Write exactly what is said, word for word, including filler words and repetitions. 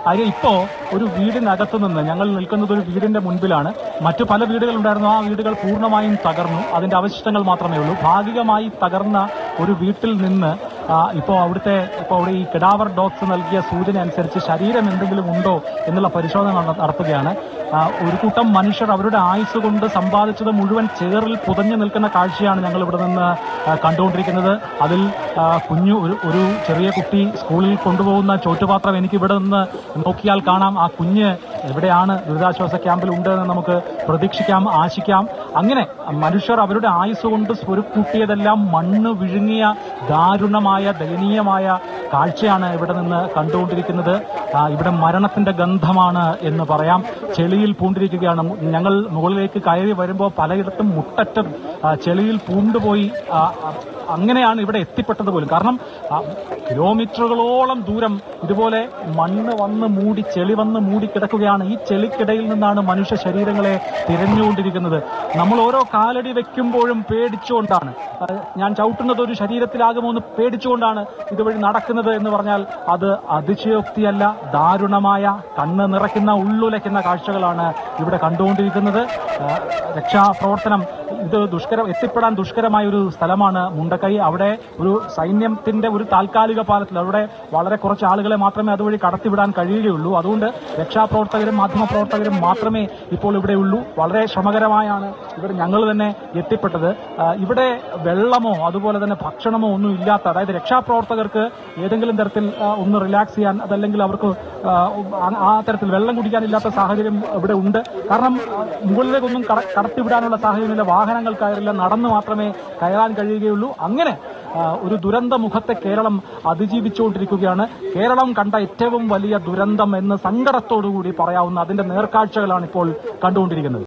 അതിന് ഇപ്പോ ഒരു വീടിനകത്ത് നിന്ന് ഞങ്ങൾ നിൽക്കുന്നത് ഒരു വീടിന്റെ മുൻപിലാണ്. മറ്റു പല വീടുകളുണ്ടായിരുന്നു, ആ വീടുകൾ പൂർണ്ണമായും തകർന്നു. അതിന്റെ അവശിഷ്ടങ്ങൾ മാത്രമേ ഉള്ളൂ. ഭാഗികമായി തകർന്ന ഒരു വീട്ടിൽ നിന്ന് ഇപ്പോൾ അവിടുത്തെ ഇപ്പോൾ അവിടെ ഈ കെഡാവർ ഡോഗ്സ് നൽകിയ സൂചന അനുസരിച്ച് ശരീരം എന്തെങ്കിലും ഉണ്ടോ എന്നുള്ള പരിശോധന നടത്തുകയാണ്. ഒരു കൂട്ടം മനുഷ്യർ അവരുടെ ആയുസ് കൊണ്ട് സമ്പാദിച്ചത് മുഴുവൻ ചേറിൽ പുതഞ്ഞു നിൽക്കുന്ന കാഴ്ചയാണ് ഞങ്ങൾ ഇവിടെ നിന്ന് കണ്ടുകൊണ്ടിരിക്കുന്നത്. അതിൽ കുഞ്ഞു ഒരു ഒരു ചെറിയ കുട്ടി സ്കൂളിൽ കൊണ്ടുപോകുന്ന ചോറ്റുപാത്രം എനിക്ക് ഇവിടെ നിന്ന് നോക്കിയാൽ കാണാം. ആ കുഞ്ഞ് എവിടെയാണ് ദുരിതാശ്വാസ ക്യാമ്പിൽ ഉണ്ടെന്ന് നമുക്ക് പ്രതീക്ഷിക്കാം, ആശിക്കാം. അങ്ങനെ മനുഷ്യർ അവരുടെ ആയുസ് കൊണ്ട് സ്വരുക്കൂട്ടിയതെല്ലാം മണ്ണ് വിഴുങ്ങിയ ദാരുണമായ ദയനീയമായ കാഴ്ചയാണ് ഇവിടെ നിന്ന് കണ്ടുകൊണ്ടിരിക്കുന്നത്. ഇവിടെ മരണത്തിന്റെ ഗന്ധമാണ് എന്ന് പറയാം. ചെളിയിൽ പൂണ്ടിരിക്കുകയാണ്. ഞങ്ങൾ മുകളിലേക്ക് കയറി വരുമ്പോൾ പലയിടത്തും മുട്ടറ്റം ചെളിയിൽ പൂണ്ടുപോയി. അങ്ങനെയാണ് ഇവിടെ എത്തിപ്പെട്ടത് പോലും. കാരണം കിലോമീറ്ററുകളോളം ദൂരം ഇതുപോലെ മണ്ണ് വന്ന് മൂടി ചെളി വന്ന് മൂടി കിടക്കുകയാണ്. ഈ ചെളിക്കിടയിൽ നിന്നാണ് മനുഷ്യ ശരീരങ്ങളെ തിരഞ്ഞുകൊണ്ടിരിക്കുന്നത്. നമ്മൾ ഓരോ കാലടി വെക്കുമ്പോഴും പേടിച്ചുകൊണ്ടാണ്, ഞാൻ ചവിട്ടുന്നത് ഒരു ശരീരത്തിലാകുമോ എന്ന് പേടിച്ചുകൊണ്ടാണ് ഇതുവഴി നടക്കുന്നത് എന്ന് പറഞ്ഞാൽ അത് അതിശയോക്തിയല്ല. ദാരുണമായ കണ്ണ് നിറയ്ക്കുന്ന ഉള്ളുലയ്ക്കുന്ന കാഴ്ചകളാണ് ഇവിടെ കണ്ടുകൊണ്ടിരിക്കുന്നത്. രക്ഷാപ്രവർത്തനം ഇത് ദുഷ്കരം എത്തിപ്പെടാൻ ദുഷ്കരമായ ഒരു സ്ഥലമാണ് മുണ്ടക്കൈ. അവിടെ ഒരു സൈന്യത്തിന്റെ ഒരു താൽക്കാലിക പാലത്തിൽ അവിടെ വളരെ കുറച്ച് ആളുകളെ മാത്രമേ അതുവഴി കടത്തിവിടാൻ കഴിയുകയുള്ളൂ. അതുകൊണ്ട് രക്ഷാപ്രവർത്തകരും മാധ്യമപ്രവർത്തകരും മാത്രമേ ഇപ്പോൾ ഇവിടെ ഉള്ളൂ. വളരെ ശ്രമകരമായാണ് ഇവിടെ ഞങ്ങൾ തന്നെ എത്തിപ്പെട്ടത്. ഇവിടെ വെള്ളമോ അതുപോലെ തന്നെ ഭക്ഷണമോ ഒന്നും ഇല്ലാത്ത, അതായത് രക്ഷാപ്രവർത്തകർക്ക് ഏതെങ്കിലും തരത്തിൽ ഒന്ന് റിലാക്സ് ചെയ്യാൻ, അതല്ലെങ്കിൽ അവർക്ക് ആ തരത്തിൽ വെള്ളം കുടിക്കാനില്ലാത്ത സാഹചര്യം ഇവിടെ ഉണ്ട്. കാരണം മുകളിലേക്കൊന്നും കടത്തിവിടാനുള്ള സാഹചര്യമില്ല. വാഹനങ്ങൾ കയറില്ല, നടന്നു മാത്രമേ കയറാൻ കഴിയുകയുള്ളൂ. അങ്ങനെ ഒരു ദുരന്ത മുഖത്തെ കേരളം അതിജീവിച്ചുകൊണ്ടിരിക്കുകയാണ്. കേരളം കണ്ട ഏറ്റവും വലിയ ദുരന്തം എന്ന് സങ്കടത്തോടുകൂടി പറയാവുന്ന അതിന്റെ നേർക്കാഴ്ചകളാണ് ഇപ്പോൾ കണ്ടുകൊണ്ടിരിക്കുന്നത്.